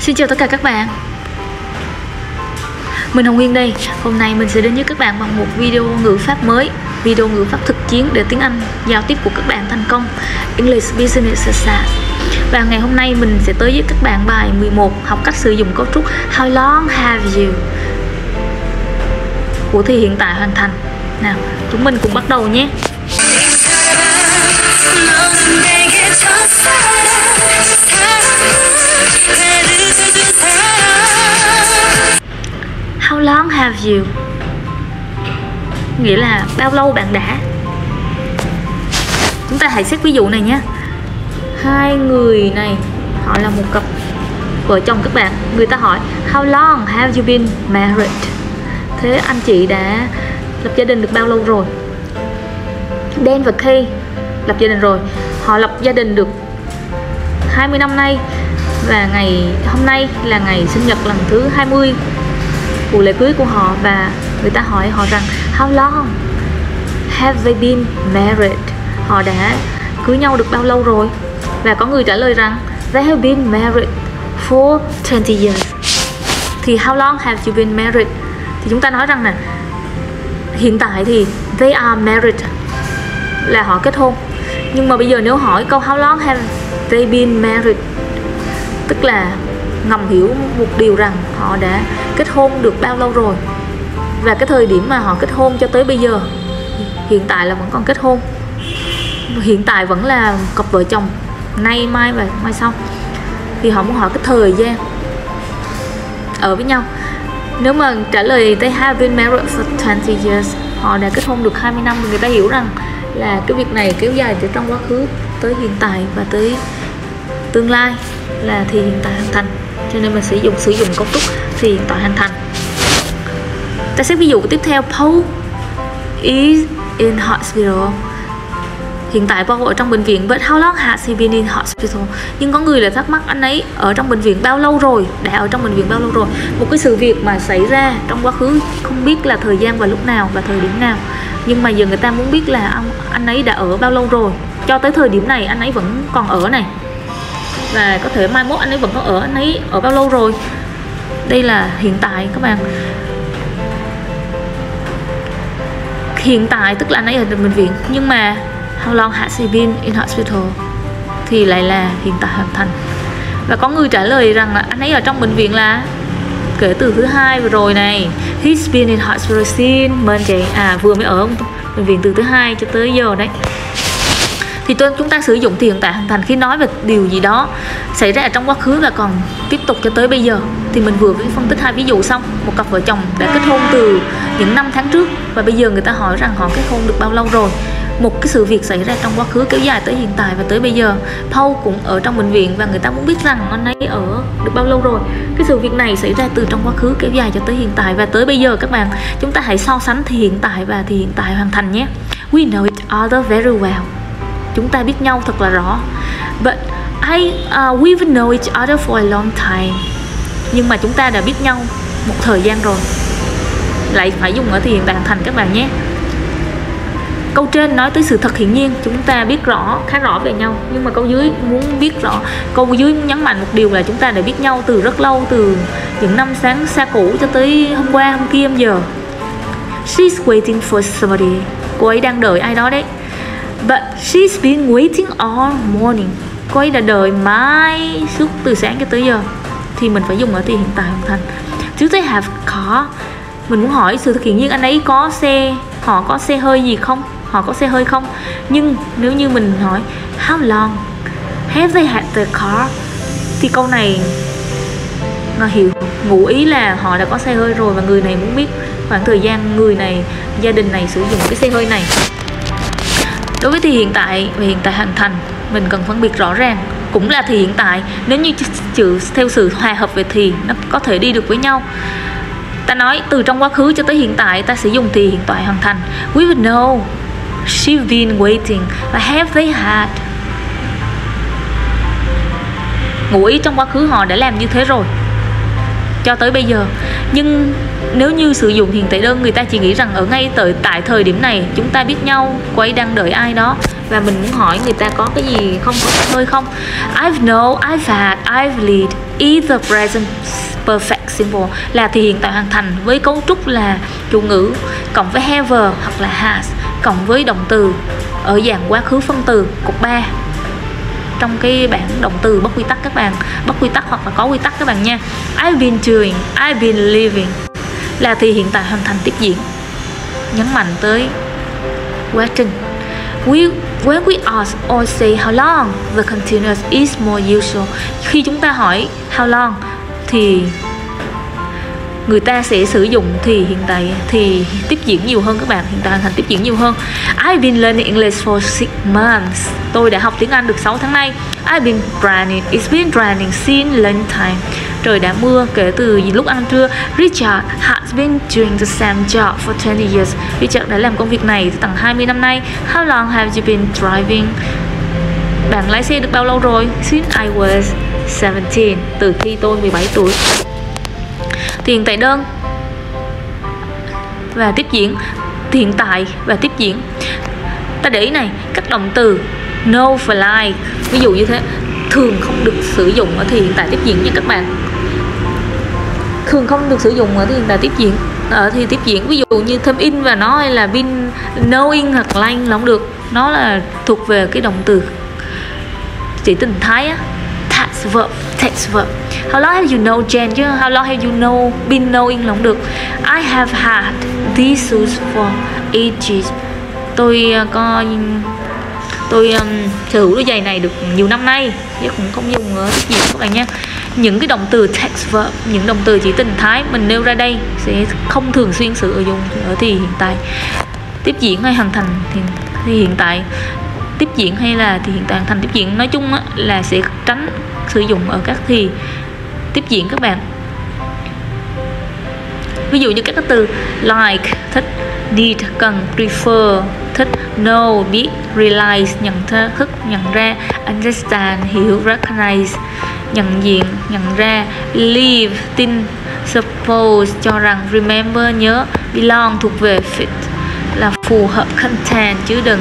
Xin chào tất cả các bạn. Mình Hồng Nguyên đây. Hôm nay mình sẽ đến với các bạn bằng một video ngữ pháp mới, video ngữ pháp thực chiến để tiếng Anh giao tiếp của các bạn thành công, English Business Success. Và ngày hôm nay mình sẽ tới với các bạn bài 11, học cách sử dụng cấu trúc How long have you của thì hiện tại hoàn thành. Nào, chúng mình cùng bắt đầu nhé. How long have you nghĩa là bao lâu bạn đã. Chúng ta hãy xét ví dụ này nhé. Hai người này họ là một cặp vợ chồng các bạn. Người ta hỏi How long have you been married? Thế anh chị đã lập gia đình được bao lâu rồi? Dan và Kay lập gia đình rồi. Họ lập gia đình được 20 năm nay. Và ngày hôm nay là ngày sinh nhật lần thứ 20 của lễ cưới của họ. Và người ta hỏi họ rằng How long have they been married? Họ đã cưới nhau được bao lâu rồi? Và có người trả lời rằng They have been married for 20 years. Thì how long have you been married? Thì chúng ta nói rằng là hiện tại thì they are married là họ kết hôn. Nhưng mà bây giờ nếu hỏi câu how long have they been married, tức là ngầm hiểu một điều rằng họ đã kết hôn được bao lâu rồi. Và cái thời điểm mà họ kết hôn cho tới bây giờ, hiện tại là vẫn còn kết hôn, hiện tại vẫn là cặp vợ chồng, nay mai và mai sau. Thì họ muốn hỏi cái thời gian ở với nhau. Nếu mà trả lời they have been married for 20 years, họ đã kết hôn được 20 năm, thì người ta hiểu rằng là cái việc này kéo dài từ trong quá khứ tới hiện tại và tới tương lai là thì hiện tại hoàn thành. Cho nên mình sử dụng cấu trúc thì hiện tại hoàn thành. Ta xét ví dụ tiếp theo. Paul is in hospital. Hiện tại Paul ở trong bệnh viện. But how long has he been in hospital? Nhưng có người lại thắc mắc anh ấy ở trong bệnh viện bao lâu rồi, đã ở trong bệnh viện bao lâu rồi. Một cái sự việc mà xảy ra trong quá khứ, không biết là thời gian và lúc nào và thời điểm nào, nhưng mà giờ người ta muốn biết là anh ấy đã ở bao lâu rồi. Cho tới thời điểm này anh ấy vẫn còn ở này, và có thể mai mốt anh ấy vẫn có ở. Anh ấy ở bao lâu rồi? Đây là hiện tại các bạn. Hiện tại tức là anh ấy ở bệnh viện. Nhưng mà how long has he been in hospital thì lại là hiện tại hoàn thành. Và có người trả lời rằng là anh ấy ở trong bệnh viện là kể từ thứ hai vừa rồi này. He's been in hospital since Monday. Vừa mới ở bệnh viện từ thứ hai cho tới giờ đấy. Thì chúng ta sử dụng thì hiện tại hoàn thành khi nói về điều gì đó xảy ra trong quá khứ và còn tiếp tục cho tới bây giờ. Thì mình vừa mới phân tích hai ví dụ xong. Một cặp vợ chồng đã kết hôn từ những năm tháng trước, và bây giờ người ta hỏi rằng họ kết hôn được bao lâu rồi. Một cái sự việc xảy ra trong quá khứ kéo dài tới hiện tại và tới bây giờ. Paul cũng ở trong bệnh viện và người ta muốn biết rằng anh ấy ở được bao lâu rồi. Cái sự việc này xảy ra từ trong quá khứ kéo dài cho tới hiện tại và tới bây giờ các bạn. Chúng ta hãy so sánh thì hiện tại và thì hiện tại hoàn thành nhé. We know each other very well. Chúng ta biết nhau thật là rõ. But we've known each other for a long time. Nhưng mà chúng ta đã biết nhau một thời gian rồi. Lại phải dùng ở thì hiện tại hoàn thành các bạn nhé. Câu trên nói tới sự thật hiển nhiên, chúng ta biết rõ, khá rõ về nhau. Nhưng mà câu dưới muốn biết rõ, câu dưới muốn nhấn mạnh một điều là chúng ta đã biết nhau từ rất lâu, từ những năm sáng xa cũ cho tới hôm qua, hôm kia, hôm giờ. She's waiting for somebody. Cô ấy đang đợi ai đó đấy. But she's been waiting all morning. Cô ấy đã đợi mãi suốt từ sáng cho tới giờ. Thì mình phải dùng ở thì hiện tại hoàn thành. Do they have car? Mình muốn hỏi sự thực hiện nhiên anh ấy có xe, họ có xe hơi gì không? Họ có xe hơi không? Nhưng nếu như mình hỏi How long have they had their car? Thì câu này ngụ ý là họ đã có xe hơi rồi, và người này muốn biết khoảng thời gian người này, gia đình này sử dụng cái xe hơi này. Đối với thì hiện tại và hiện tại hoàn thành, mình cần phân biệt rõ ràng. Cũng là thì hiện tại, nếu như chữ theo sự hòa hợp về thì nó có thể đi được với nhau. Ta nói từ trong quá khứ cho tới hiện tại, ta sử dụng thì hiện tại hoàn thành. We would know she's been waiting. Và have they had, ngụ ý trong quá khứ họ đã làm như thế rồi cho tới bây giờ. Nhưng nếu như sử dụng hiện tại đơn, người ta chỉ nghĩ rằng ở ngay tại thời điểm này chúng ta biết nhau, cô ấy đang đợi ai đó. và mình muốn hỏi người ta có cái gì không có hơi không. I've know, I've had, I've lead, either present perfect simple là thì hiện tại hoàn thành với cấu trúc là chủ ngữ cộng với have hoặc là has cộng với động từ ở dạng quá khứ phân từ cột 3 trong cái bảng động từ bất quy tắc các bạn, bất quy tắc hoặc là có quy tắc các bạn nha. I've been doing, I've been living là thì hiện tại hoàn thành tiếp diễn, nhấn mạnh tới quá trình. When we ask or say how long, the continuous is more usual. Khi chúng ta hỏi how long thì người ta sẽ sử dụng thì hiện tại thì tiếp diễn nhiều hơn các bạn, hiện tại hoàn thành tiếp diễn nhiều hơn. I've been learning English for 6 months. Tôi đã học tiếng Anh được 6 tháng nay. I've been raining, it's been raining since long time. Trời đã mưa kể từ lúc ăn trưa. Richard has been doing the same job for 20 years. Richard đã làm công việc này tầm 20 năm nay. How long have you been driving? Bạn lái xe được bao lâu rồi? Since I was 17. Từ khi tôi 17 tuổi. Thì hiện tại đơn và tiếp diễn, hiện tại và tiếp diễn. Ta để ý này, các động từ no và like, ví dụ như thế, thường không được sử dụng ở thì hiện tại tiếp diễn nha các bạn. Thường không được sử dụng ở thì hiện tại tiếp diễn, ở thì tiếp diễn, ví dụ như thêm in và nó, hay là been knowing hoặc like là không được. Nó là thuộc về cái động từ chỉ tình thái á. Text verb. How long have you known Jen chứ how long have you been knowing là không được. I have had these shoes for ages. Tôi sở hữu đôi giày này được nhiều năm nay, chứ cũng không dùng tiếp diễn các bạn nha. Những cái động từ text verb, những động từ chỉ tình thái mình nêu ra đây sẽ không thường xuyên sử dụng ở thì hiện tại tiếp diễn hay hoàn thành thì hiện tại tiếp diễn hay là thì hiện tại hoàn thành tiếp diễn. Nói chung á, là sẽ tránh sử dụng ở các thì tiếp diễn các bạn. Ví dụ như các từ like thích, need cần, prefer thích, know biết, realize nhận thức, nhận ra, understand hiểu, recognize nhận diện, nhận ra, believe tin, suppose cho rằng, remember nhớ, belong thuộc về, fit là phù hợp, contain chứa đựng,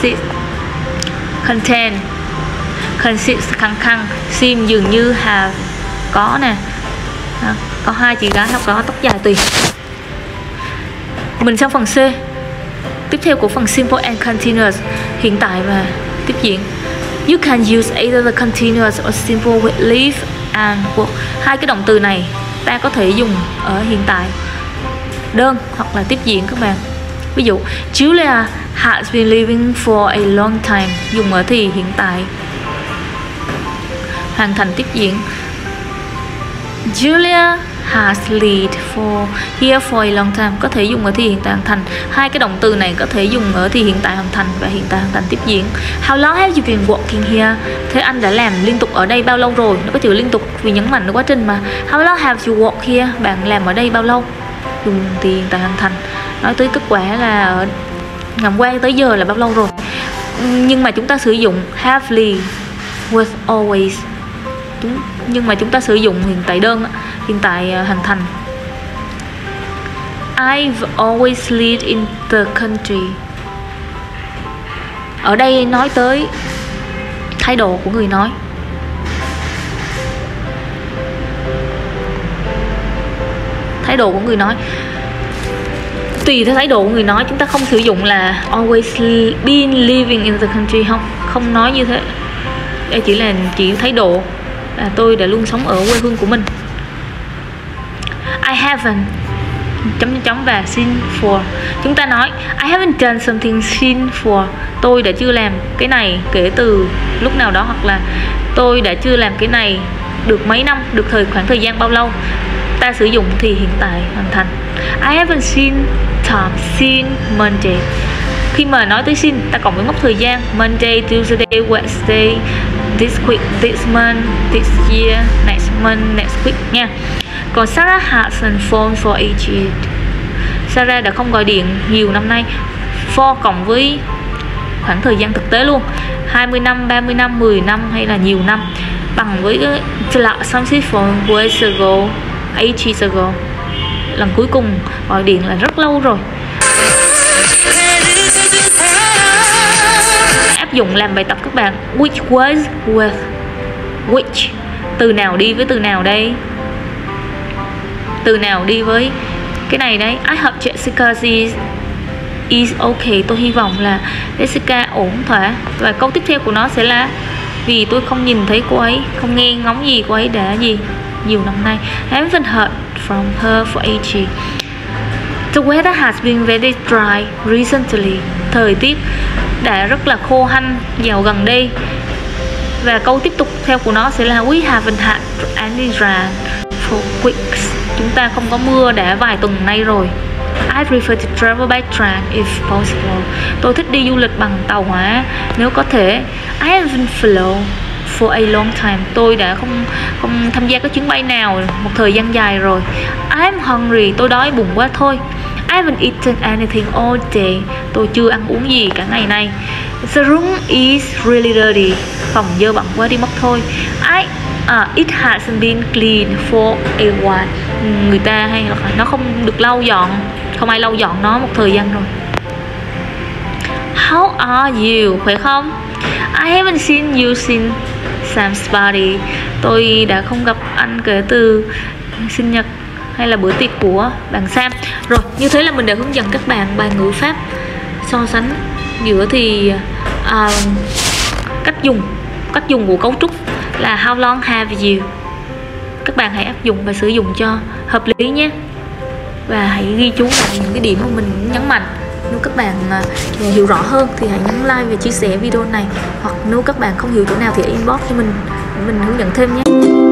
consist khăng khăng, seem dường như, have có nè, có hai chị gái hoặc có tóc dài tùy. Mình sang phần C. Tiếp theo của phần simple and continuous, hiện tại và tiếp diễn. You can use either the continuous or simple with live and work. Hai cái động từ này ta có thể dùng ở hiện tại đơn hoặc là tiếp diễn các bạn. Ví dụ Julia has been living for a long time, dùng ở thì hiện tại hoàn thành tiếp diễn. Julia has lived here for a long time, có thể dùng ở thì hiện tại hoàn thành. Hai cái động từ này có thể dùng ở thì hiện tại hoàn thành và hiện tại hoàn thành tiếp diễn. How long have you been working here? Thế anh đã làm liên tục ở đây bao lâu rồi? Nó có chữ liên tục vì nhấn mạnh ở quá trình mà. How long have you worked here? Bạn làm ở đây bao lâu? Dùng thì hiện tại hoàn thành. Nói tới kết quả là ở ngầm quan tới giờ là bao lâu rồi. Nhưng mà chúng ta sử dụng have lived with always. Nhưng mà chúng ta sử dụng hiện tại đơn, hiện tại hoàn thành. I've always lived in the country. Ở đây nói tới thái độ của người nói. Thái độ của người nói. Tùy theo thái độ của người nói, chúng ta không sử dụng là always been living in the country, không nói như thế. Đây chỉ là thái độ là tôi đã luôn sống ở quê hương của mình. I haven't chấm và since. Chúng ta nói I haven't done something since for. Tôi đã chưa làm cái này kể từ lúc nào đó, hoặc là tôi đã chưa làm cái này được mấy năm, được khoảng thời gian bao lâu. Ta sử dụng thì hiện tại hoàn thành. I haven't seen Tom since Monday. Khi mà nói tới since, ta cộng với mốc thời gian Monday, Tuesday, Wednesday, this week, this month, this year, next month, next week nha. Còn Sarah hasn't phoned for 8 years. Sarah đã không gọi điện nhiều năm nay. For cộng với khoảng thời gian thực tế luôn, 20 năm, 30 năm, 10 năm hay là nhiều năm, bằng với cái something for years ago, 8 years ago. Lần cuối cùng gọi điện là rất lâu rồi. Áp dụng làm bài tập các bạn. Which was with which. Từ nào đi với từ nào đây? Từ nào đi với cái này đấy. I hope Jessica is okay. Tôi hy vọng là Jessica ổn thỏa. Và câu tiếp theo của nó sẽ là vì tôi không nhìn thấy cô ấy, không nghe ngóng gì cô ấy đã gì nhiều năm nay. I haven't heard from her for ages. The weather has been very dry recently. Thời tiết đã rất là khô hanh dạo gần đây. Và câu tiếp tục theo của nó sẽ là we haven't had any rain for weeks. Chúng ta không có mưa đã vài tuần nay rồi. I prefer to travel by train if possible. Tôi thích đi du lịch bằng tàu hỏa nếu có thể. I haven't flown for a long time. Tôi đã không tham gia các chuyến bay nào một thời gian dài rồi. I'm hungry. Tôi đói bụng quá thôi. I haven't eaten anything all day. Tôi chưa ăn uống gì cả ngày nay. The room is really dirty. Phòng dơ bẩn quá đi mất thôi. It hasn't been clean for a while. Người ta hay là nó không được lau dọn, không ai lau dọn nó một thời gian rồi. How are you? Khỏe không? I haven't seen you since Sam's party. Tôi đã không gặp anh kể từ sinh nhật hay là bữa tiệc của bạn Sam. Rồi, như thế là mình đã hướng dẫn các bạn bài ngữ pháp so sánh giữa thì cách dùng của cấu trúc là how long have you. Các bạn hãy áp dụng và sử dụng cho hợp lý nhé. Và hãy ghi chú lại những cái điểm mà mình nhấn mạnh. Nếu các bạn hiểu rõ hơn thì hãy nhấn like và chia sẻ video này. Hoặc nếu các bạn không hiểu chỗ nào thì inbox cho mình hướng dẫn thêm nhé.